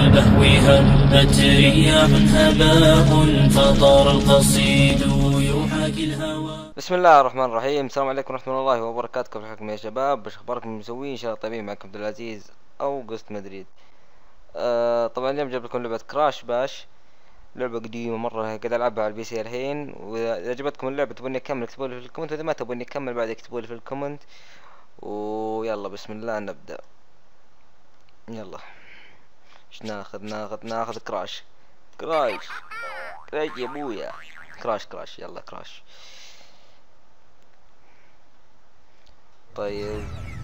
بهوها هبت رياح هباء فطار القصيد يحاكي الهوى. بسم الله الرحمن الرحيم. السلام عليكم ورحمة الله وبركاته. كيف حالكم يا شباب؟ باش اخباركم مسوين؟ ان شاء الله طيبين. معكم عبد العزيز او قسط مدريد. طبعا اليوم جاب لكم لعبة كراش باش، لعبة قديمة مرة قاعد العبها على البي سي الحين. واذا عجبتكم اللعبة تبوني اكمل اكتبوا لي في الكومنت، واذا ما تبوني اكمل بعد اكتبوا لي في الكومنت. ويلا بسم الله نبدأ. يلا ايش ناخذ كراش كراش كراش يا ابويا. كراش يلا كراش. طيب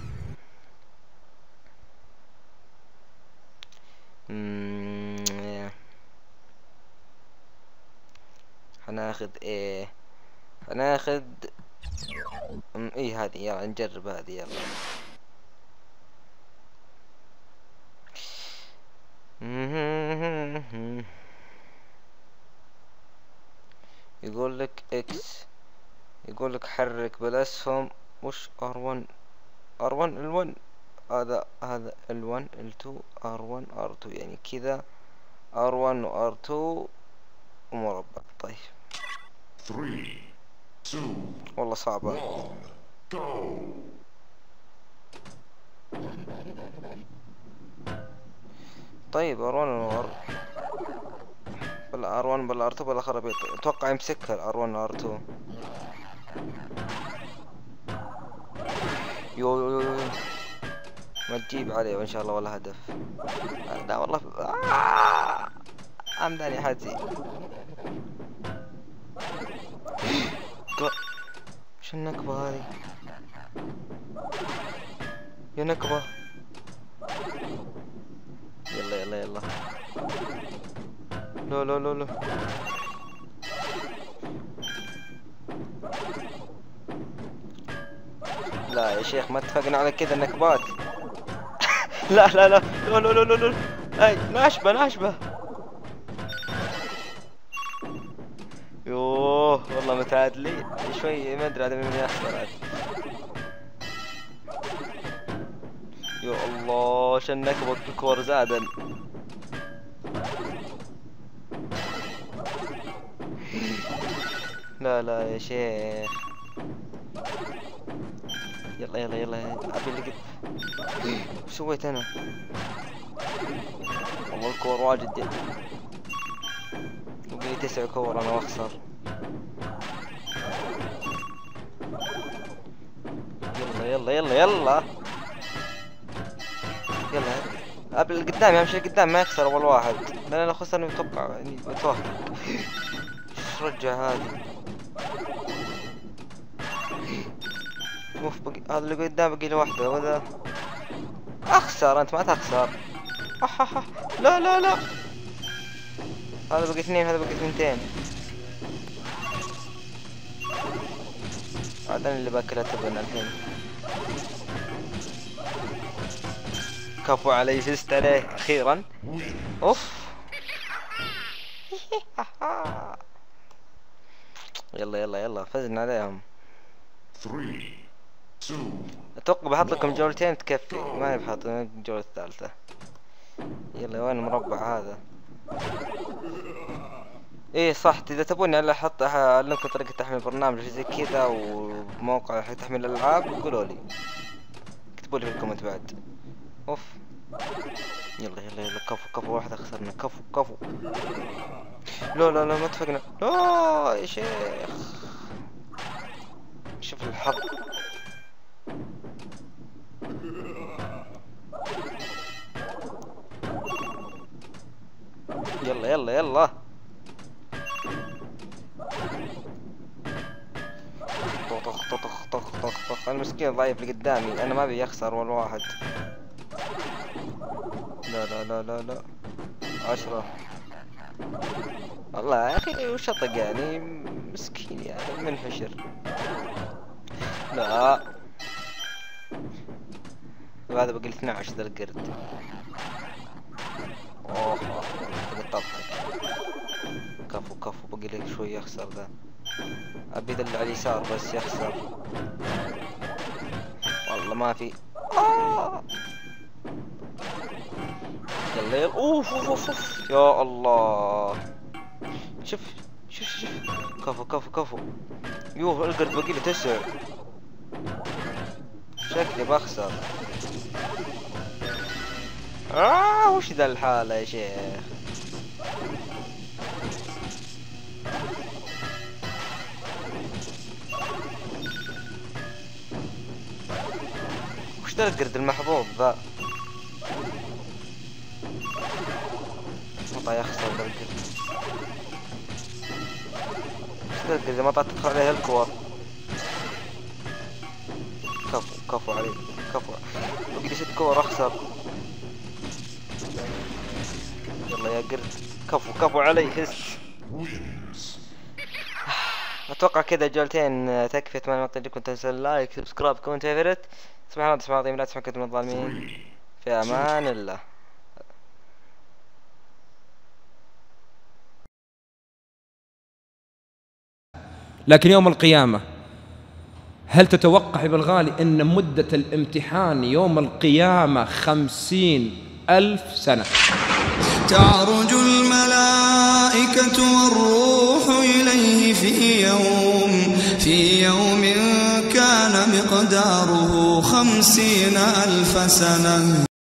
هناخذ ايه؟ هناخذ ايه هذه. يلا نجرب هذه. يلا يقول لك اكس، يقول لك حرك بالاسهم. وش ار1 ال1 هذا ال1 ال2 ار1 ار2 يعني كذا ار1 وار2 ومربع. طيب 3 2 والله صعبة. 1 جو. طيب ار1 وار بلا ار1 بلا ار2 بلا خرابيط. اتوقع يمسكها ار1 وار2. يو ما تجيب عليه وان شاء الله ولا هدف. لا والله عمداني حاتي. وش النكبة هذه يا نكبة؟ يلا لا لا يا شيخ ما اتفقنا على كذا النكبات. لا اي ناشبة. يوه والله متعادلين شوي. ما ادري هذا من يخسر عاد. يا الله شن نكبة الكور زادا. لا يا شيخ. يلا ابي اللي قد. وش سويت انا؟ والله الكور واجد يعني. وبقي 9 كور انا واخسر. يلا ابي اللي قدام. اهم شيء قدام ما يخسر اول واحد، لان لو خسر يتوقع يعني بتوهق. ايش رجع هذه؟ اوف بقي هذا اللي قدام بقي له واحدة. وذا اخسر. انت ما تخسر. لا هذا بقي 2 هذا بقي 2. عاد انا اللي باكلها تبن الحين. كفو علي فزت عليه اخيرا. اوف يلا فزنا عليهم. 3 2 اتوقع بحط لكم جولتين تكفي. ما بحط الجولة الثالثة. يلا وين المربع هذا؟ ايه صح. اذا تبوني الا اعلمكم طريقة تحميل برنامج زي كذا وموقع تحميل الالعاب قولوا لي، اكتبوا لي في الكومنت بعد. اوف يلا كفو واحدة خسرنا. كفو لا ما اتفقنا. لا يا شيخ شوف الحظ. يلا طخ. المسكين ضعيف اللي قدامي. انا ما ابي يخسر ولا واحد. لا 10. والله يا اخي وشطق يعني مسكين يعني منحشر. لا وهذا بقي 12 ذا القرد. اوه تضحك. كفو بقي لك شوي يخسر ذا. ابي ذا اللي على اليسار بس يخسر. والله ما في. يلا يلا. اوف اوف اوف اوف. يا الله. شوف شوف شوف. كفو كفو كفو. يوه القرد باقي له 9. شكلي بخسر. وش ذا الحالة يا شيخ؟ وش ذا القرد المحظوظ ذا؟ مطع يخسر ذا القرد. وش ذا القرد مطع تدخل عليه الكور. كفو كفو علي كفو. بقي لي 6 كور اخسر. يلا يا قرد. كفو كفو علي. هس. اتوقع كذا جولتين تكفي. اتمنى المقطع يعجبكم. تنسوا اللايك سبسكرايب كومنت فيفرت. سبحان الله سبحان الله لا تسمعوا كلمة الظالمين. في امان الله. لكن يوم القيامة هل تتوقع يا بالغالي أن مدة الامتحان يوم القيامة 50,000 سنة؟ تعرج الملائكة والروح إليه في يوم كان مقداره 50,000 سنة.